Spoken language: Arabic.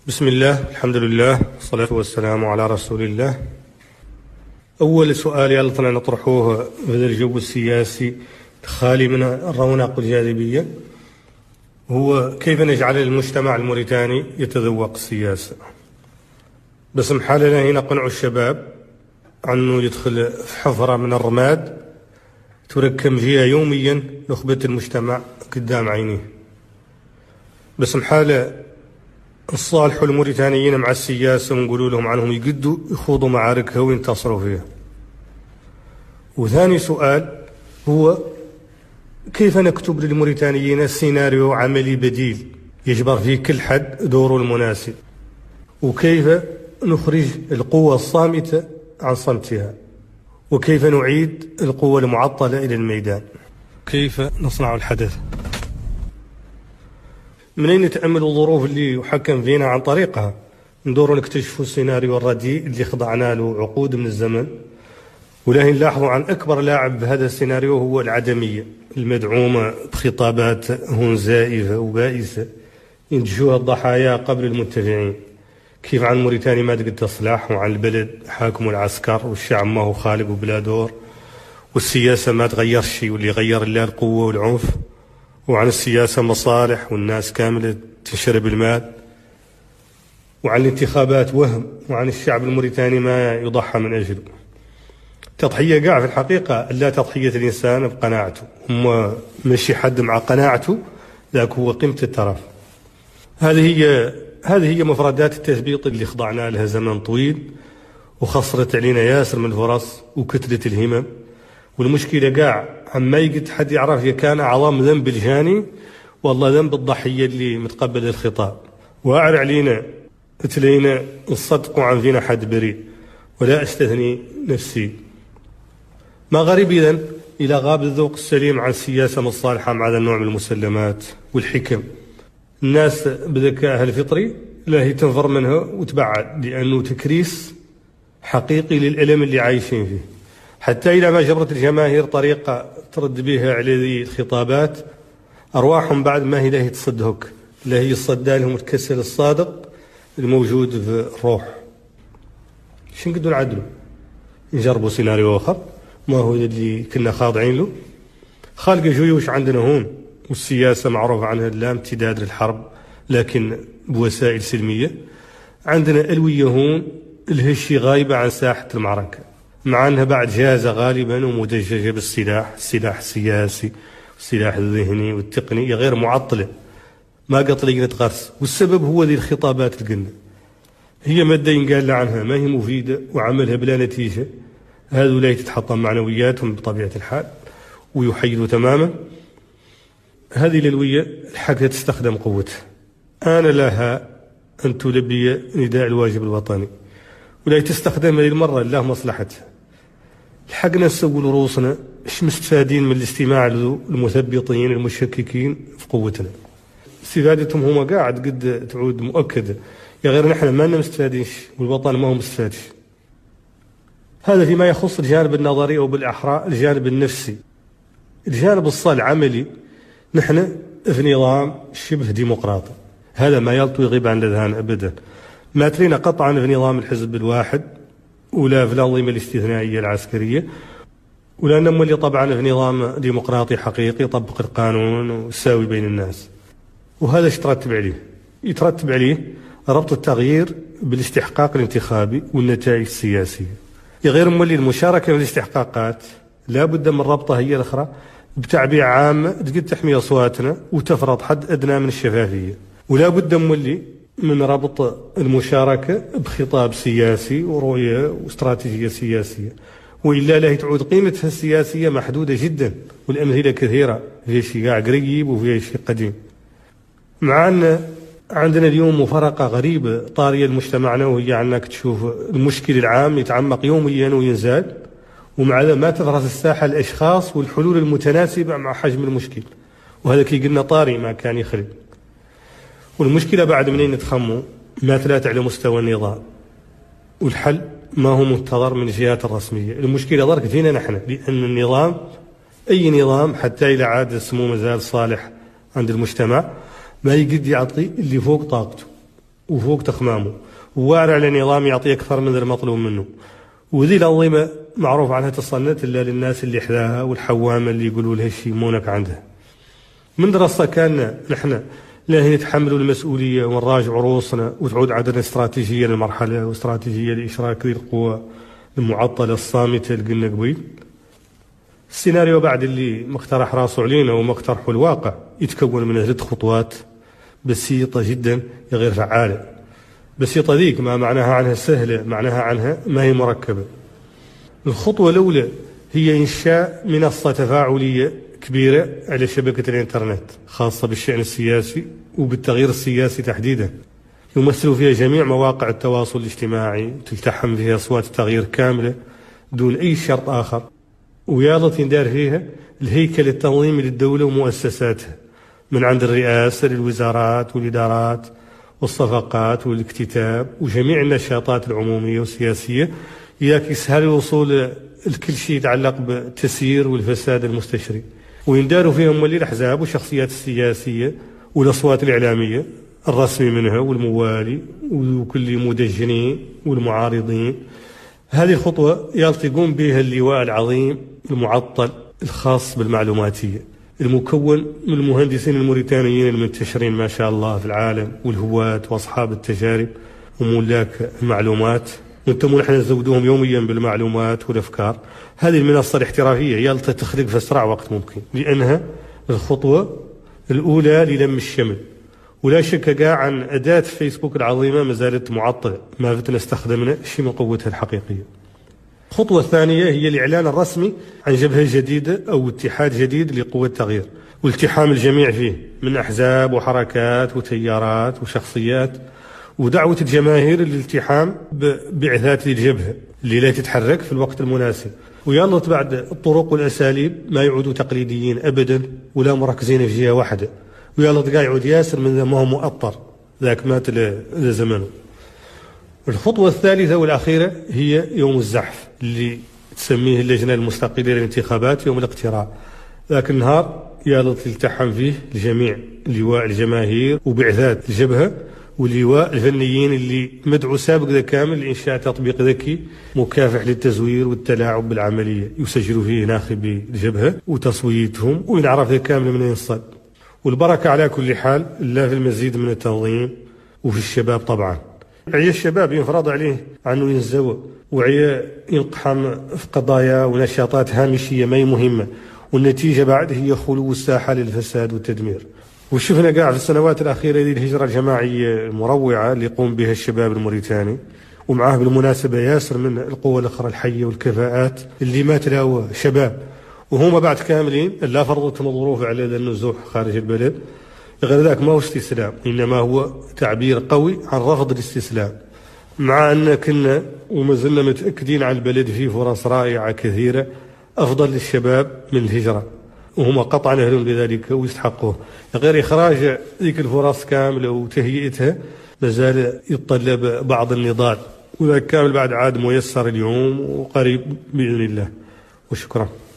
بسم الله، الحمد لله، والصلاة والسلام على رسول الله. أول سؤال يلطنا نطرحوه في الجو السياسي خالي من الرونق والجاذبية هو كيف نجعل المجتمع الموريتاني يتذوق السياسة. بس محالنا هنا قنعوا الشباب عنه يدخل في حفرة من الرماد تركم فيها يوميا نخبة المجتمع قدام عينيه. بس محالة الصالح الموريتانيين مع السياسة ونقولوا لهم عنهم يقدوا يخوضوا معاركها وينتصروا فيها. وثاني سؤال هو كيف نكتب للموريتانيين سيناريو عملي بديل يجبر فيه كل حد دوره المناسب، وكيف نخرج القوة الصامتة عن صمتها، وكيف نعيد القوة المعطلة إلى الميدان، كيف نصنع الحدث. منين نتأمل الظروف اللي يحكم فينا عن طريقها ندوروا نكتشفوا السيناريو الرديء اللي خضعنا له عقود من الزمن. ولكن نلاحظوا عن أكبر لاعب بهذا السيناريو هو العدمية المدعومة بخطابات هون زائفة وبائسة ينتجوها الضحايا قبل المنتفعين، كيف عن موريتانيا ما تقدر تصلح، وعن البلد حاكم العسكر والشعب ما هو خالق وبلا دور، والسياسة ما تغير شيء واللي غير إلا القوة والعنف، وعن السياسة مصالح والناس كاملة تنشرب المال، وعن الانتخابات وهم، وعن الشعب الموريتاني ما يضحى من أجله. تضحية قاع في الحقيقة لا تضحية الإنسان بقناعته، هم ماشي حد مع قناعته ذاك هو قيمة الترف. هذه هي مفردات التثبيط اللي خضعنا لها زمن طويل وخسرت علينا ياسر من الفرص وكتلة الهمم. والمشكلة قاع عما يقد حد يعرف كان أعظم ذنب الجاني والله ذنب الضحية اللي متقبل الخطاب. وأعر علينا تلينا نصدقوا عن فينا حد بريء ولا أستثني نفسي. ما غريب إذن إلى غاب الذوق السليم عن السياسة الصالحة مع هذا النوع من المسلمات والحكم. الناس بذكائها الفطري لا هي تنفر منها وتبعد، لأنه تكريس حقيقي للألم اللي عايشين فيه. حتى إذا ما جبرت الجماهير طريقة ترد بها على ذي الخطابات أرواحهم بعد ما هي لا هي تصدهك، لا هي الصدى لهم الكسل الصادق الموجود في الروح. شو نقدر نعدلوا؟ نجربوا سيناريو آخر ما هو اللي كنا خاضعين له. خالق جيوش عندنا هون، والسياسة معروف عنها لا امتداد للحرب لكن بوسائل سلمية. عندنا ألوية هون الهشي غايبة عن ساحة المعركة، مع أنها بعد جاهزة غالبا ومدججة بالسلاح، السلاح السياسي والسلاح الذهني والتقني غير معطلة ما قطلقنا غرس. والسبب هو ذي الخطابات اللي قلنا هي مادة ينقال عنها ما هي مفيدة وعملها بلا نتيجة. هذولا تتحطم معنوياتهم بطبيعة الحال ويحيدوا تماما. هذه الألوية الحق تستخدم قوتها، آن لها أن تلبي نداء الواجب الوطني، ولا تستخدم هذه المرة لا مصلحتها. الحقنا نسول رؤوسنا ايش مستفادين من الاستماع للمثبطين المشككين في قوتنا. استفادتهم هما قاعد قد تعود مؤكدة، يا غير نحن ما مستفادينش والوطن ما هو مستفادش. هذا فيما يخص الجانب النظري أو بالأحرى الجانب النفسي. الجانب العملي نحن في نظام شبه ديمقراطي، هذا ما يلطوي يغيب عن الأذهان أبدا. ما ترينا قطعا في نظام الحزب الواحد ولا في الأنظمة الاستثنائية العسكرية، ولا نمولي طبعا في نظام ديمقراطي حقيقي يطبق القانون ويساوي بين الناس. وهذا ايش يترتب عليه؟ يترتب عليه ربط التغيير بالاستحقاق الانتخابي والنتائج السياسية. غير مولي المشاركة في الاستحقاقات لا بد من ربطها هي الأخرى بتعبئة عامة تقد تحمي أصواتنا وتفرض حد أدنى من الشفافية. ولا بد مولي من ربط المشاركة بخطاب سياسي ورؤية واستراتيجية سياسية، وإلا لا تعود قيمتها السياسية محدودة جدا. والأمثلة كثيرة، فيها شيء قريب وفيها شيء قديم. مع أن عندنا اليوم مفارقة غريبة طارية لمجتمعنا، وهي أنك تشوف المشكل العام يتعمق يوميا وينزاد، ومع ذلك ما تفرز الساحة الأشخاص والحلول المتناسبة مع حجم المشكل. وهذا كي قلنا طاري ما كان يخرب. والمشكلة بعد منين نتخمو ما ثلاثة على مستوى النظام، والحل ما هو منتظر من الجهات الرسمية. المشكلة ضرك فينا نحن، لأن النظام أي نظام حتى إلى عاد اسمه مازال صالح عند المجتمع ما يقد يعطي اللي فوق طاقته. وفوق تخمامه، وواعر على نظام يعطي أكثر من المطلوب منه. وذي الأنظمة معروف عنها تصنت إلا للناس اللي حذاها والحوامة اللي يقولوا لها شي مونك عندها. من دراسة كان نحن لا نتحملوا المسؤولية ونراجع رؤوسنا وتعود عندنا استراتيجية للمرحلة واستراتيجية لإشراك ذي القوى المعطلة الصامتة اللي قلنا قبيل. السيناريو بعد اللي مقترح راسه علينا ومقترحه الواقع يتكون من 3 خطوات بسيطة جدا غير فعالة. بسيطة ذيك ما معناها عنها سهلة، معناها عنها ما هي مركبة. الخطوة الأولى هي إنشاء منصة تفاعلية كبيرة على شبكة الإنترنت خاصة بالشأن السياسي وبالتغيير السياسي تحديدا، يمثل فيها جميع مواقع التواصل الاجتماعي، تلتحم فيها أصوات التغيير كاملة دون أي شرط آخر، ويلا يندار فيها الهيكل التنظيمي للدولة ومؤسساتها من عند الرئاسة للوزارات والإدارات والصفقات والاكتتاب وجميع النشاطات العمومية والسياسية، ياك يسهل الوصول لكل شيء يتعلق بالتسيير والفساد المستشري. وينداروا فيهم مولي الأحزاب والشخصيات السياسية والأصوات الإعلامية الرسمي منها والموالي وكل المدجنين والمعارضين. هذه الخطوة يقوم بها اللواء العظيم المعطل الخاص بالمعلوماتية المكون من المهندسين الموريتانيين المنتشرين ما شاء الله في العالم والهواة وأصحاب التجارب وملاك المعلومات، وانتم نحن نزودوهم يوميا بالمعلومات والأفكار. هذه المنصة الاحترافية يلتا تخلق في أسرع وقت ممكن، لأنها الخطوة الأولى للم الشمل. ولا شك قاع عن أداة فيسبوك العظيمة ما زالت معطلة، ما فتنا استخدمنا شيء من قوتها الحقيقية. الخطوة الثانية هي الإعلان الرسمي عن جبهة جديدة أو اتحاد جديد لقوى التغيير، والتحام الجميع فيه من أحزاب وحركات وتيارات وشخصيات، ودعوة الجماهير للالتحام ببعثات الجبهة اللي لا تتحرك في الوقت المناسب. ويلا بعد الطرق والأساليب ما يعودوا تقليديين أبدا ولا مركزين في جهة واحدة، ويلا تقا يعود ياسر من ما هو مؤطر ذاك مات لزمنه. الخطوة الثالثة والأخيرة هي يوم الزحف اللي تسميه اللجنة المستقلة للانتخابات يوم الاقتراع. ذاك النهار يلا تلتحم فيه الجميع، لواء الجماهير وبعثات الجبهة ولواء الفنيين اللي مدعو سابق ذا كامل لإنشاء تطبيق ذكي مكافح للتزوير والتلاعب بالعملية، يسجلوا فيه ناخبي الجبهة وتصويتهم وينعرف ذا كامل من ينصد. والبركة على كل حال لا في المزيد من التنظيم وفي الشباب طبعا. عيا الشباب ينفرض عليه عنه ينزوى وعيا ينقحم في قضايا ونشاطات هامشية ما هي مهمة، والنتيجة بعد هي خلو الساحة للفساد والتدمير. وشفنا قاع في السنوات الأخيرة هذه الهجرة الجماعية المروعة اللي يقوم بها الشباب الموريتاني، ومعاه بالمناسبة ياسر من القوى الأخرى الحية والكفاءات اللي ما تلاوى شباب وهم بعد كاملين لا فرضتهم الظروف على النزوح خارج البلد. غير ذاك ما هو استسلام، إنما هو تعبير قوي عن رفض الاستسلام، مع أن كنا وما زلنا متأكدين على البلد فيه فرص رائعة كثيرة أفضل للشباب من الهجرة، وهم قطعا أهلون بذلك ويستحقوه. غير إخراج ذيك الفرص كاملة وتهيئتها لازال يتطلب بعض النضال، وذاك كامل بعد عاد ميسر اليوم وقريب بإذن الله. وشكرا.